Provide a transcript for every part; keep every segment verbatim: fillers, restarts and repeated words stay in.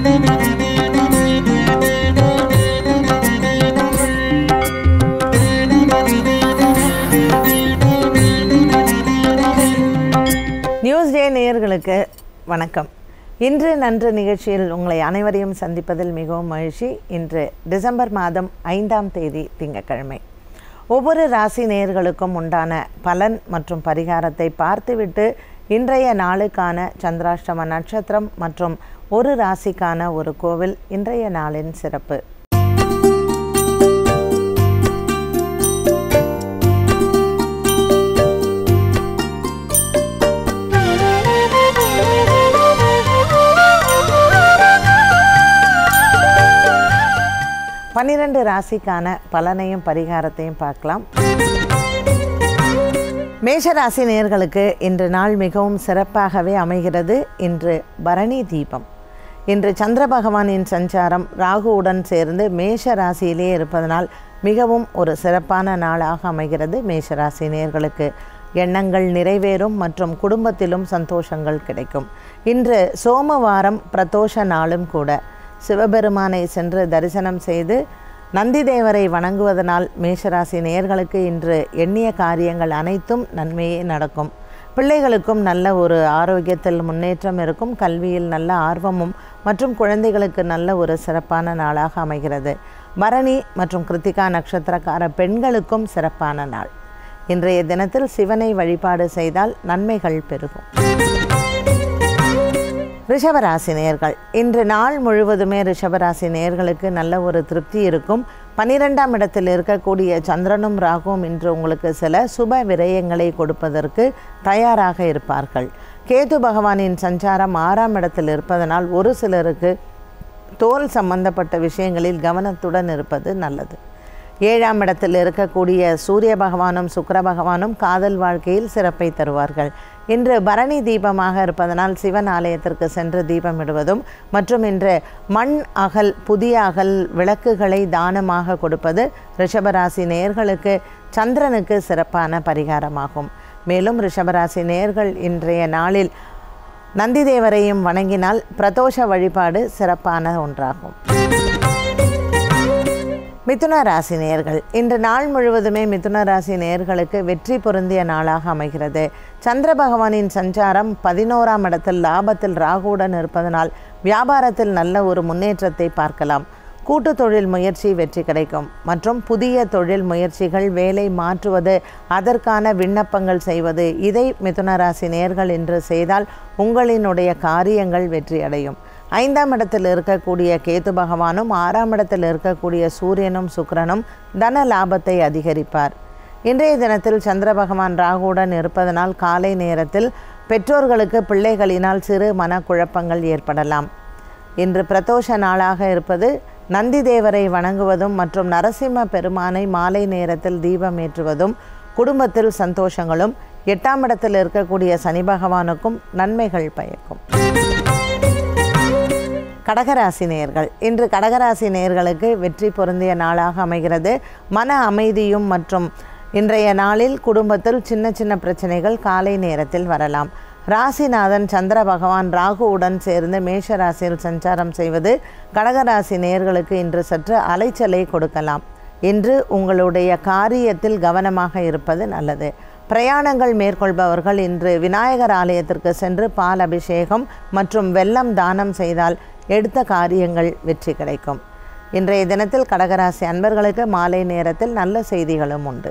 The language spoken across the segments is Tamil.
நியூஸ் டே நேயர்களுக்கு வணக்கம். இன்று நன்று நிகழ்ச்சியில் உங்களை அனைவரையும் சந்திப்பதில் மிகவும் மகிழ்ச்சி. இன்று டிசம்பர் மாதம் ஐந்தாம் தேதி திங்கட்கிழமை. ஒவ்வொரு ராசி நேயர்களுக்கும் உண்டான பலன் மற்றும் பரிகாரத்தை பார்த்துவிட்டு இன்றைய நாளுக்கான சந்திராஷ்டம நட்சத்திரம் மற்றும் ஒரு ராசிக்கான ஒரு கோவில் இன்றைய நாளின் சிறப்பு. பன்னிரண்டு ராசிக்கான பலனையும் பரிகாரத்தையும் பார்க்கலாம். மேஷராசி நேயர்களுக்கு இன்று நாள் மிகவும் சிறப்பாகவே அமைகிறது. இன்று பரணி தீபம். இன்று சந்திர பகவானின் சஞ்சாரம் ராகுவுடன் சேர்ந்து மேஷ ராசியிலே இருப்பதனால் மிகவும் ஒரு சிறப்பான நாளாக அமைகிறது. மேஷராசி நேயர்களுக்கு எண்ணங்கள் நிறைவேறும் மற்றும் குடும்பத்திலும் சந்தோஷங்கள் கிடைக்கும். இன்று சோமவாரம் பிரதோஷ நாளும் கூட. சிவபெருமானை சென்று தரிசனம் செய்து நந்தி தேவரை வணங்குவதனால் மேஷராசி நேயர்களுக்கு இன்று எண்ணிய காரியங்கள் அனைத்தும் நன்மையே நடக்கும். பிள்ளைகளுக்கும் நல்ல ஒரு ஆரோக்கியத்தில் முன்னேற்றம் இருக்கும். கல்வியில் நல்ல ஆர்வமும் மற்றும் குழந்தைகளுக்கு நல்ல ஒரு சிறப்பான நாளாக அமைகிறது. பரணி மற்றும் கிருத்திகா நட்சத்திரக்கார பெண்களுக்கும் சிறப்பான நாள். இன்றைய தினத்தில் சிவனை வழிபாடு செய்தால் நன்மைகள் பெருகும். ரிஷபராசி நேயர்கள் இன்று நாள் முழுவதுமே ரிஷபராசி நேயர்களுக்கு நல்ல ஒரு திருப்தி இருக்கும். பன்னிரெண்டாம் இடத்தில் இருக்கக்கூடிய சந்திரனும் ராகுவும் இன்று உங்களுக்கு சில சுப விரயங்களை கொடுப்பதற்கு தயாராக இருப்பார்கள். கேது பகவானின் சஞ்சாரம் ஆறாம் இடத்தில் இருப்பதனால் ஒரு சிலருக்கு தோல் சம்பந்தப்பட்ட விஷயங்களில் கவனத்துடன் இருப்பது நல்லது. ஏழாம் இடத்தில் இருக்கக்கூடிய சூரிய பகவானும் சுக்கிர பகவானும் காதல் வாழ்க்கையில் சிறப்பை தருவார்கள். இன்று பரணி தீபமாக இருப்பதனால் சிவன் ஆலயத்திற்கு சென்று தீபமிடுவதும் மற்றும் இன்று மண் அகல் புதிய அகல் விளக்குகளை தானமாக கொடுப்பது ரிஷபராசி நேயர்களுக்கு சந்திரனுக்கு சிறப்பான பரிகாரமாகும். மேலும் ரிஷபராசி நேயர்கள் இன்றைய நாளில் நந்தி தேவரையும் வணங்கினால் பிரதோஷ வழிபாடு சிறப்பான ஒன்றாகும். மிதுன ராசி நேயர்கள் இன்று நாள் முழுவதுமே மிதுன ராசி நேயர்களுக்கு வெற்றி பொருந்திய நாளாக அமைகிறது. சந்திர பகவானின் சஞ்சாரம் பதினோராம் இடத்தில் லாபத்தில் ராகுவுடன் இருப்பதனால் வியாபாரத்தில் நல்ல ஒரு முன்னேற்றத்தை பார்க்கலாம். கூட்டு தொழில் முயற்சி வெற்றி கிடைக்கும் மற்றும் புதிய தொழில் முயற்சிகள், வேலை மாற்றுவது, அதற்கான விண்ணப்பங்கள் செய்வது, இதை மிதுன ராசி நேயர்கள் இன்று செய்தால் உங்களினுடைய காரியங்கள் வெற்றி அடையும். ஐந்தாம் இடத்தில் இருக்கக்கூடிய கேது பகவானும் ஆறாம் இடத்தில் இருக்கக்கூடிய சூரியனும் சுக்கிரனும் தன லாபத்தை அதிகரிப்பார். இன்றைய தினத்தில் சந்திர பகவான் ராகுவுடன் இருப்பதனால் காலை நேரத்தில் பெற்றோர்களுக்கு பிள்ளைகளினால் சிறு மனக்குழப்பங்கள் ஏற்படலாம். இன்று பிரதோஷ நாளாக இருப்பது நந்தி தேவரை வணங்குவதும் மற்றும் நரசிம்ம பெருமானை மாலை நேரத்தில் தீபம் ஏற்றுவதும் குடும்பத்தில் சந்தோஷங்களும், எட்டாம் இடத்தில் இருக்கக்கூடிய சனி பகவானுக்கும் நன்மைகள் பயக்கும். கடகராசி நேயர்கள் இன்று கடகராசி நேயர்களுக்கு வெற்றி பொருந்திய நாளாக அமைகிறது. மன அமைதியும் மற்றும் இன்றைய நாளில் குடும்பத்தில் சின்ன சின்ன பிரச்சனைகள் காலை நேரத்தில் வரலாம். ராசிநாதன் சந்திர பகவான் ராகுவுடன் சேர்ந்து மேஷ ராசியில் சஞ்சாரம் செய்வது கடகராசி நேயர்களுக்கு இன்று சற்று அலைச்சலை கொடுக்கலாம். இன்று உங்களுடைய காரியத்தில் கவனமாக இருப்பது நல்லது. பிரயாணங்கள் மேற்கொள்பவர்கள் இன்று விநாயகர் ஆலயத்திற்கு சென்று பால் அபிஷேகம் மற்றும் வெல்லம் தானம் செய்தால் எடுத்த காரியங்கள் வெற்றி கிடைக்கும். இன்றைய தினத்தில் கடகராசி அன்பர்களுக்கு மாலை நேரத்தில் நல்ல செய்திகளும் உண்டு.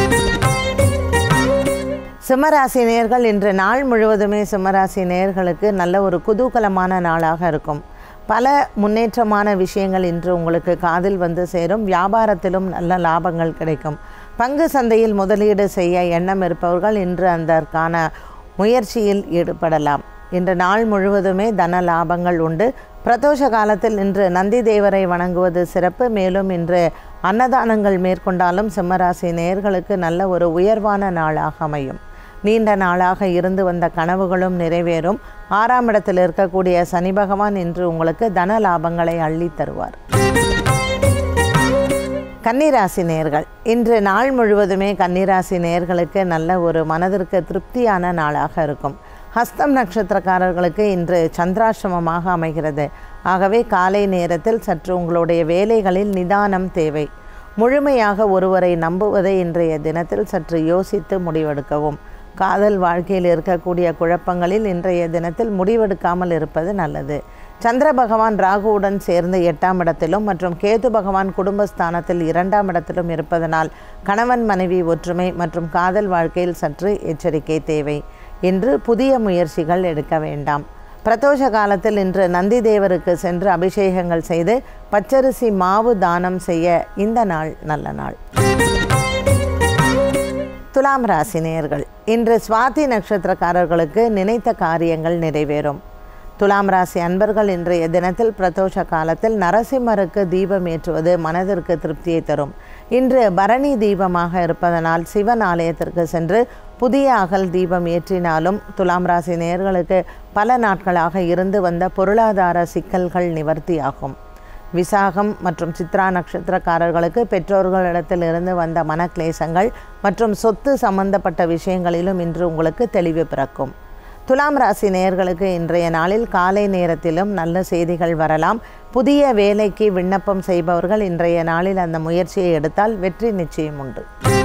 சிம்மராசி நேயர்கள் இன்று நாள் முழுவதுமே சிம்மராசி நேயர்களுக்கு நல்ல ஒரு குதூகலமான நாளாக இருக்கும். பல முன்னேற்றமான விஷயங்கள் இன்று உங்களுக்கு காதில் வந்து சேரும். வியாபாரத்திலும் நல்ல லாபங்கள் கிடைக்கும். பங்கு சந்தையில் முதலீடு செய்ய எண்ணம் இருப்பவர்கள் இன்று அதற்கான முயற்சியில் ஈடுபடலாம். இன்று நாள் முழுவதுமே தன லாபங்கள் உண்டு. பிரதோஷ காலத்தில் இன்று நந்தி தேவரை வணங்குவது சிறப்பு. மேலும் இன்று அன்னதானங்கள் மேற்கொண்டாலும் சிம்மராசி நேயர்களுக்கு நல்ல ஒரு உயர்வான நாளாக அமையும். நீண்ட நாளாக இருந்து வந்த கனவுகளும் நிறைவேறும். ஆறாம் இடத்தில் இருக்கக்கூடிய சனி பகவான் இன்று உங்களுக்கு தன லாபங்களை அள்ளி தருவார். கன்னிராசி நேயர்கள் இன்று நாள் முழுவதுமே கன்னிராசி நேயர்களுக்கு நல்ல ஒரு மனதிற்கு திருப்தியான நாளாக இருக்கும். ஹஸ்தம் நட்சத்திரக்காரர்களுக்கு இன்று சந்திராஷ்டமமாக அமைகிறது. ஆகவே காலை நேரத்தில் சற்று உங்களுடைய வேலைகளில் நிதானம் தேவை. முழுமையாக ஒருவரை நம்புவதை இன்றைய தினத்தில் சற்று யோசித்து முடிவெடுக்கவும். காதல் வாழ்க்கையில் இருக்கக்கூடிய குழப்பங்களில் இன்றைய தினத்தில் முடிவெடுக்காமல் இருப்பது நல்லது. சந்திர பகவான் ராகுவுடன் சேர்ந்து எட்டாம் இடத்திலும் மற்றும் கேது பகவான் குடும்பஸ்தானத்தில் இரண்டாம் இடத்திலும் இருப்பதனால் கணவன் மனைவி ஒற்றுமை மற்றும் காதல் வாழ்க்கையில் சற்று எச்சரிக்கை தேவை. இன்று புதிய முயற்சிகள் எடுக்க வேண்டாம். பிரதோஷ காலத்தில் இன்று நந்தி தேவருக்கு சென்று அபிஷேகங்கள் செய்து பச்சரிசி மாவு தானம் செய்ய இந்த நாள் நல்ல நாள். துலாம் ராசி நேயர்கள், இன்று சுவாதி நட்சத்திரக்காரர்களுக்கு நினைத்த காரியங்கள் நிறைவேறும். துலாம் ராசி அன்பர்கள் இன்றைய தினத்தில் பிரதோஷ காலத்தில் நரசிம்மருக்கு தீபம் ஏற்றுவது மனதிற்கு திருப்தியை தரும். இன்று பரணி தீபமாக இருப்பதனால் சிவன் ஆலயத்திற்கு சென்று புதிய அகல் தீபம் ஏற்றினாலும் துலாம் ராசி நேயர்களுக்கு பல நாட்களாக இருந்து வந்த பொருளாதார சிக்கல்கள் நிவர்த்தியாகும். விசாகம் மற்றும் சித்ரா நட்சத்திரக்காரர்களுக்கு பெற்றோர்களிடத்தில் இருந்து வந்த மனக்லேசங்கள் மற்றும் சொத்து சம்பந்தப்பட்ட விஷயங்களிலும் இன்று உங்களுக்கு தெளிவு பிறக்கும். துலாம் ராசி நேயர்களுக்கு இன்றைய நாளில் காலை நேரத்திலும் நல்ல செய்திகள் வரலாம். புதிய வேலைக்கு விண்ணப்பம் செய்பவர்கள் இன்றைய நாளில் அந்த முயற்சியை எடுத்தால் வெற்றி நிச்சயம் உண்டு.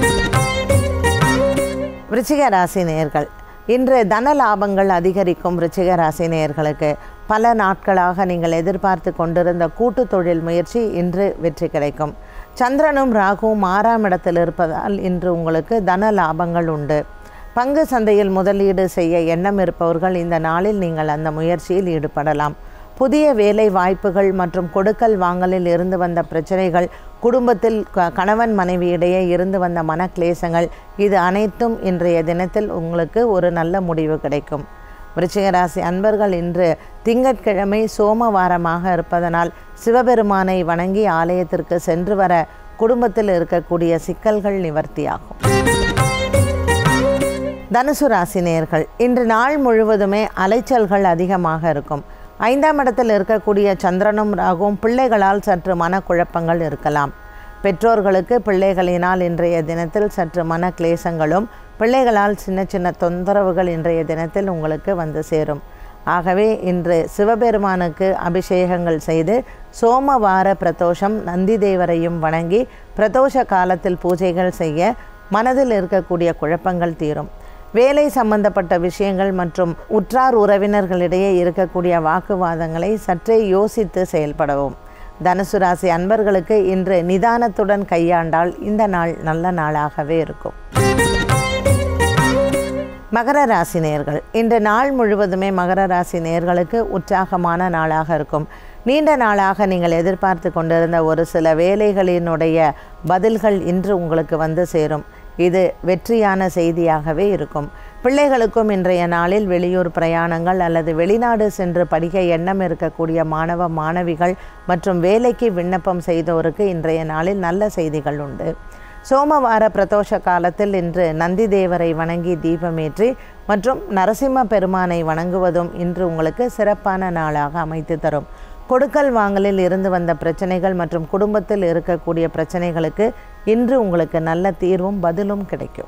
விருச்சிக ராசி நேயர்கள், இன்று தன லாபங்கள் அதிகரிக்கும். விருச்சிக ராசி நேயர்களுக்கு பல நாட்களாக நீங்கள் எதிர்பார்த்து கொண்டிருந்த கூட்டு தொழில் முயற்சி இன்று வெற்றி கிடைக்கும். சந்திரனும் ராகுவும் ஆறாம் இடத்தில் இருப்பதால் இன்று உங்களுக்கு தன லாபங்கள் உண்டு. பங்கு சந்தையில் முதலீடு செய்ய எண்ணம் இருப்பவர்கள் இந்த நாளில் நீங்கள் அந்த முயற்சியில் ஈடுபடலாம். புதிய வேலை வாய்ப்புகள் மற்றும் கொடுக்கல் வாங்கலில் இருந்து வந்த பிரச்சனைகள், குடும்பத்தில் கணவன் மனைவியிடையே இருந்து வந்த மனக்லேசங்கள், இது அனைத்தும் இன்றைய தினத்தில் உங்களுக்கு ஒரு நல்ல முடிவு கிடைக்கும். விருச்சிக ராசி அன்பர்கள் இன்று திங்கட்கிழமை சோமவாரமாக இருப்பதனால் சிவபெருமானை வணங்கி ஆலயத்திற்கு சென்று வர குடும்பத்தில் இருக்கக்கூடிய சிக்கல்கள் நிவர்த்தியாகும். தனுசு ராசி நேயர்கள், இன்று நாள் முழுவதுமே அலைச்சல்கள் அதிகமாக இருக்கும். ஐந்தாம் இடத்தில் இருக்கக்கூடிய சந்திரனும் ராகுவும் பிள்ளைகளால் சற்று மனக்குழப்பங்கள் இருக்கலாம். பெற்றோர்களுக்கு பிள்ளைகளினால் இன்றைய தினத்தில் சற்று மன கிளேசங்களும் பிள்ளைகளால் சின்ன சின்ன தொந்தரவுகள் இன்றைய தினத்தில் உங்களுக்கு வந்து சேரும். ஆகவே இன்று சிவபெருமானுக்கு அபிஷேகங்கள் செய்து சோமவார பிரதோஷம் நந்தி தேவரையும் வணங்கி பிரதோஷ காலத்தில் பூஜைகள் செய்ய மனதில் இருக்கக்கூடிய குழப்பங்கள் தீரும். வேலை சம்பந்தப்பட்ட விஷயங்கள் மற்றும் உற்றார் உறவினர்களிடையே இருக்கக்கூடிய வாக்குவாதங்களை சற்றே யோசித்து செயல்படவும். தனுசு ராசி அன்பர்களுக்கு இன்று நிதானத்துடன் கையாண்டால் இந்த நாள் நல்ல நாளாகவே இருக்கும். மகர ராசி நேயர்கள், இன்று நாள் முழுவதுமே மகர ராசி நேயர்களுக்கு உற்சாகமான நாளாக இருக்கும். நீண்ட நாளாக நீங்கள் எதிர்பார்த்து கொண்டிருந்த ஒரு சில வேலைகளினுடைய பதில்கள் இன்று உங்களுக்கு வந்து சேரும். இது வெற்றியான செய்தியாகவே இருக்கும். பிள்ளைகளுக்கும் இன்றைய நாளில் வெளியூர் பிரயாணங்கள் அல்லது வெளிநாடு சென்று படிக்க எண்ணம் இருக்கக்கூடிய மாணவ மாணவிகள் மற்றும் வேலைக்கு விண்ணப்பம் செய்தோருக்கு இன்றைய நாளில் நல்ல செய்திகள் உண்டு. சோமவார பிரதோஷ காலத்தில் இன்று நந்தி தேவரை வணங்கி தீபமேற்றி மற்றும் நரசிம்ம பெருமானை வணங்குவதும் இன்று உங்களுக்கு சிறப்பான நாளாக அமைத்து தரும். கொடுக்கல் வாங்கலில் இருந்து வந்த பிரச்சனைகள் மற்றும் குடும்பத்தில் இருக்கக்கூடிய பிரச்சனைகளுக்கு இன்று உங்களுக்கு நல்ல தீர்வும் பதிலும் கிடைக்கும்.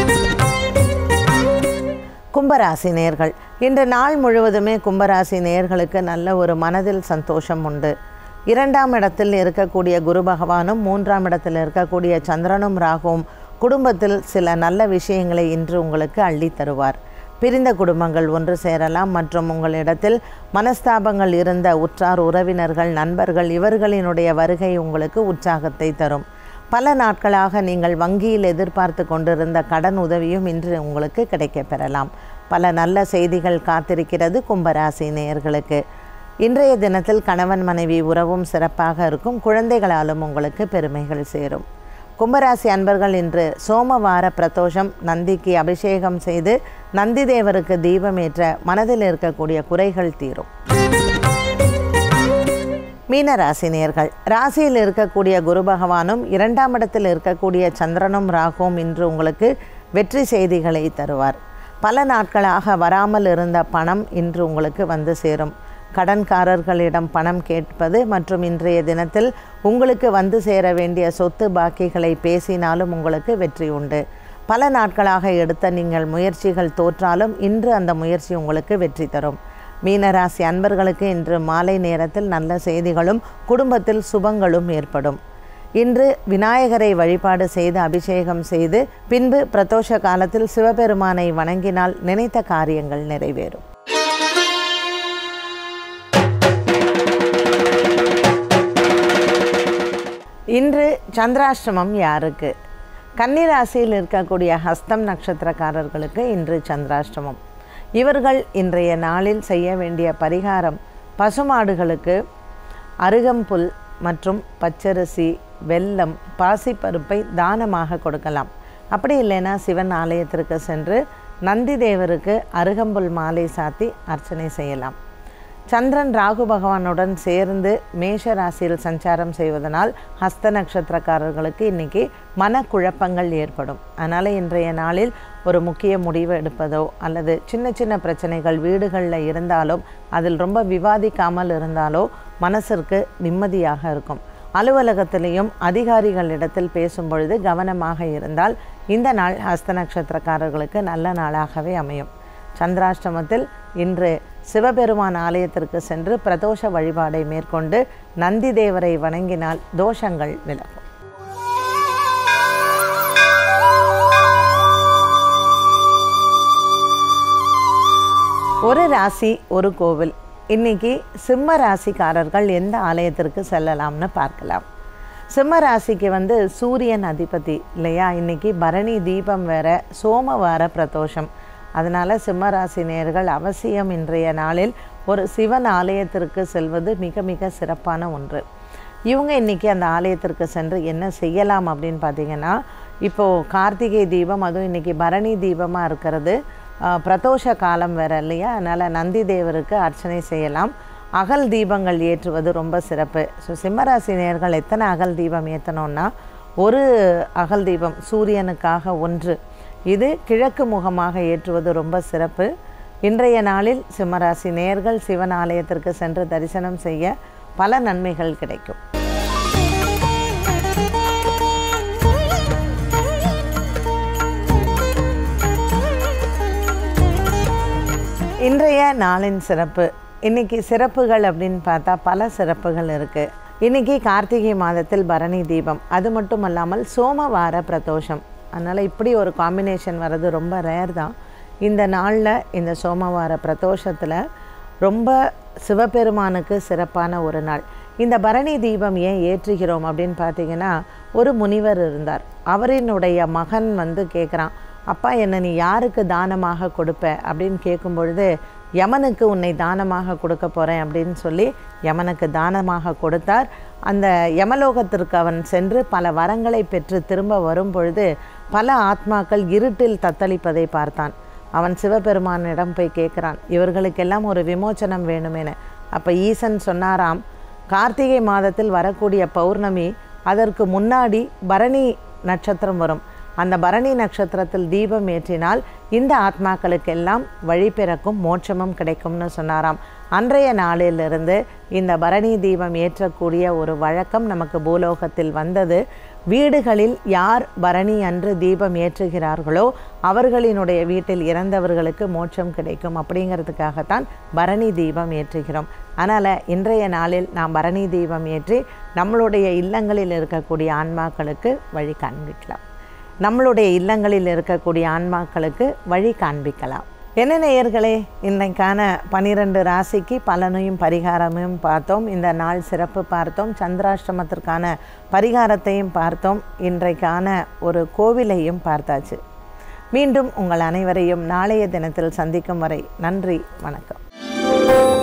கும்பராசி நேயர்கள், இன்று நாள் முழுவதுமே கும்பராசி நேயர்களுக்கு நல்ல ஒரு மனதில் சந்தோஷம் உண்டு. இரண்டாம் இடத்தில் இருக்கக்கூடிய குரு பகவானும் மூன்றாம் இடத்தில் இருக்கக்கூடிய சந்திரனும் ராகுவும் குடும்பத்தில் சில நல்ல விஷயங்களை இன்று உங்களுக்கு அள்ளி தருவார். பிரிந்த குடும்பங்கள் ஒன்று சேரலாம் மற்றும் உங்களிடத்தில் மனஸ்தாபங்கள் இருந்த உற்றார் உறவினர்கள் நண்பர்கள் இவர்களினுடைய வருகை உங்களுக்கு உற்சாகத்தை தரும். பல நாட்களாக நீங்கள் வங்கியில் எதிர்பார்த்து கொண்டிருந்த கடன் உதவியும் இன்று உங்களுக்கு கிடைக்க பெறலாம். பல நல்ல செய்திகள் காத்திருக்கிறது கும்பராசி நேயர்களுக்கு. இன்றைய தினத்தில் கணவன் மனைவி உறவும் சிறப்பாக இருக்கும். குழந்தைகளாலும் உங்களுக்கு பெருமைகள் சேரும். கும்பராசி அன்பர்கள் இன்று சோமவார பிரதோஷம் நந்திக்கு அபிஷேகம் செய்து நந்தி தேவருக்கு தீபமேற்ற மனதில் இருக்கக்கூடிய குறைகள் தீரும். மீன ராசி நேயர்கள், ராசியில் இருக்கக்கூடிய குரு பகவானும் இரண்டாம் இடத்தில் இருக்கக்கூடிய சந்திரனும் ராகுவும் இன்று உங்களுக்கு வெற்றி செய்திகளை தருவார். பல நாட்களாக வராமல் இருந்த பணம் இன்று உங்களுக்கு வந்து சேரும். கடன்காரர்களிடம் பணம் கேட்பது மற்றும் இன்றைய தினத்தில் உங்களுக்கு வந்து சேர வேண்டிய சொத்து பாக்கிகளை பேசினாலும் உங்களுக்கு வெற்றி உண்டு. பல நாட்களாக எடுத்த நீங்கள் முயற்சிகள் தோற்றாலும் இன்று அந்த முயற்சி உங்களுக்கு வெற்றி தரும். மீனராசி அன்பர்களுக்கு இன்று மாலை நேரத்தில் நல்ல செய்திகளும் குடும்பத்தில் சுபங்களும் ஏற்படும். இன்று விநாயகரை வழிபாடு செய்து அபிஷேகம் செய்து பின்பு பிரதோஷ காலத்தில் சிவபெருமானை வணங்கினால் நினைத்த காரியங்கள் நிறைவேறும். இன்று சந்திராஷ்டமம் யாருக்கு? கன்னிராசியில் இருக்கக்கூடிய ஹஸ்தம் நட்சத்திரக்காரர்களுக்கு இன்று சந்திராஷ்டமம். இவர்கள் இன்றைய நாளில் செய்ய வேண்டிய பரிகாரம், பசுமாடுகளுக்கு அருகம்புல் மற்றும் பச்சரிசி, வெல்லம், பாசிப்பருப்பை தானமாக கொடுக்கலாம். அப்படி இல்லைன்னா சிவன் ஆலயத்திற்கு சென்று நந்தி தேவருக்கு அருகம்புல் மாலை சாத்தி அர்ச்சனை செய்யலாம். சந்திரன் ராகு பகவானுடன் சேர்ந்து மேஷ ராசியில் சஞ்சாரம் செய்வதனால் ஹஸ்த நட்சத்திரக்காரர்களுக்கு இன்றைக்கி மனக்குழப்பங்கள் ஏற்படும். அதனால் இன்றைய நாளில் ஒரு முக்கிய முடிவு எடுப்பதோ அல்லது சின்ன சின்ன பிரச்சனைகள் வீடுகளில் இருந்தாலும் அதில் ரொம்ப விவாதிக்காமல் இருந்தாலோ மனசிற்கு நிம்மதியாக இருக்கும். அலுவலகத்திலையும் அதிகாரிகளிடத்தில் பேசும் பொழுது கவனமாக இருந்தால் இந்த நாள் ஹஸ்த நட்சத்திரக்காரர்களுக்கு நல்ல நாளாகவே அமையும். சந்திராஷ்டமத்தில் இன்று சிவபெருமான் ஆலயத்திற்கு சென்று பிரதோஷ வழிபாடை மேற்கொண்டு நந்தி தேவரை வணங்கினால் தோஷங்கள் விலகும். ஒரு ராசி ஒரு கோவில். இன்னைக்கு சிம்ம ராசிக்காரர்கள் எந்த ஆலயத்திற்கு செல்லலாம்னு பார்க்கலாம். சிம்ம ராசிக்கு வந்து சூரியன் அதிபதி இல்லையா? இன்னைக்கு பரணி தீபம் வேற, சோமவார பிரதோஷம். அதனால் சிம்மராசி நேயர்கள் அவசியம் இன்றைய நாளில் ஒரு சிவன் ஆலயத்திற்கு செல்வது மிக மிக சிறப்பான ஒன்று. இவங்க இன்றைக்கி அந்த ஆலயத்திற்கு சென்று என்ன செய்யலாம் அப்படின்னு பார்த்திங்கன்னா, இப்போது கார்த்திகை தீபம், அதுவும் இன்றைக்கி பரணி தீபமாக இருக்கிறது, பிரதோஷ காலம் வேறு இல்லையா? அதனால் நந்தி தேவருக்கு அர்ச்சனை செய்யலாம். அகல் தீபங்கள் ஏற்றுவது ரொம்ப சிறப்பு. ஸோ சிம்மராசி நேயர்கள் எத்தனை அகல் தீபம் ஏற்றணுன்னா, ஒரு அகல் தீபம் சூரியனுக்காக ஒன்று, இது கிழக்கு முகமாக ஏற்றுவது ரொம்ப சிறப்பு. இன்றைய நாளில் சிம்மராசி நேயர்கள் சிவன் ஆலயத்திற்கு சென்று தரிசனம் செய்ய பல நன்மைகள் கிடைக்கும். இன்றைய நாளின் சிறப்பு. இன்றைக்கி சிறப்புகள் அப்படின்னு பார்த்தா பல சிறப்புகள் இருக்குது. இன்றைக்கி கார்த்திகை மாதத்தில் பரணி தீபம், அது மட்டும் அல்லாமல் சோமவார பிரதோஷம். அதனால் இப்படி ஒரு காம்பினேஷன் வர்றது ரொம்ப ரேர் தான். இந்த நாளில் இந்த சோமவார பிரதோஷத்தில் ரொம்ப சிவபெருமானுக்கு சிறப்பான ஒரு நாள். இந்த பரணி தீபம் ஏன் ஏற்றுகிறோம் அப்படின்னு பார்த்தீங்கன்னா, ஒரு முனிவர் இருந்தார். அவரினுடைய மகன் வந்து கேட்குறான், அப்பா என்னை நீ யாருக்கு தானமாக கொடுப்ப அப்படின்னு கேட்கும் பொழுது, யமனுக்கு உன்னை தானமாக கொடுக்க போகிறேன் அப்படின்னு சொல்லி யமனுக்கு தானமாக கொடுத்தார். அந்த யமலோகத்திற்கு அவன் சென்று பல வரங்களை பெற்று திரும்ப வரும் பொழுது பல ஆத்மாக்கள் இருட்டில் தத்தளிப்பதை பார்த்தான். அவன் சிவபெருமானிடம் போய் கேட்குறான், இவர்களுக்கெல்லாம் ஒரு விமோச்சனம் வேணுமேனு. அப்போ ஈசன் சொன்னாராம், கார்த்திகை மாதத்தில் வரக்கூடிய பௌர்ணமி, அதற்கு முன்னாடி பரணி நட்சத்திரம் வரும். அந்த பரணி நட்சத்திரத்தில் தீபம் ஏற்றினால் இந்த ஆத்மாக்களுக்கெல்லாம் வழி பிறக்கும், மோட்சமும் கிடைக்கும்னு சொன்னாராம். அன்றைய நாளிலிருந்து இந்த பரணி தீபம் ஏற்றக்கூடிய ஒரு வழக்கம் நமக்கு பூலோகத்தில் வந்தது. வீடுகளில் யார் பரணி அன்று தீபம் ஏற்றுகிறார்களோ அவர்களினுடைய வீட்டில் இறந்தவர்களுக்கு மோட்சம் கிடைக்கும் அப்படிங்கிறதுக்காகத்தான் பரணி தீபம் ஏற்றுகிறோம். அதனால் இன்றைய நாளில் நாம் பரணி தீபம் ஏற்றி நம்மளுடைய இல்லங்களில் இருக்கக்கூடிய ஆன்மாக்களுக்கு வழி காண்பிக்கலாம். நம்மளுடைய இல்லங்களில் இருக்கக்கூடிய ஆன்மாக்களுக்கு வழி காண்பிக்கலாம். என்ன நேயர்களே, இன்றைக்கான பனிரெண்டு ராசிக்கு பலனையும் பரிகாரமும் பார்த்தோம். இந்த நாள் சிறப்பு பார்த்தோம். சந்திராஷ்டமத்திற்கான பரிகாரத்தையும் பார்த்தோம். இன்றைக்கான ஒரு கோவிலையும் பார்த்தாச்சு. மீண்டும் உங்கள் அனைவரையும் நாளைய தினத்தில் சந்திக்கும் வரை நன்றி, வணக்கம்.